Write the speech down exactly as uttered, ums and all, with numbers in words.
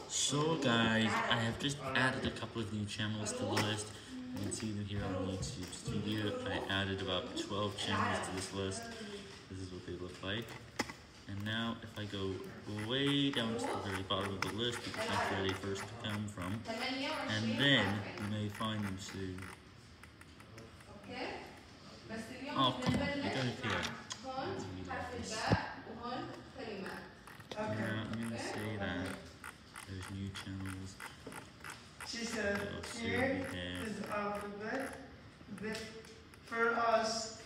So guys, I have just added a couple of new channels to the list. You can see them here on YouTube Studio. I added about twelve channels to this list. This is what they look like. And now if I go way down to the very bottom of the list, because that's where they first come from, and then you may find them soon. Oh, come on, you got it here. Now, I'm gonna say that there's new channels. She said, Little here Sylvie there. is the alphabet. The- For us,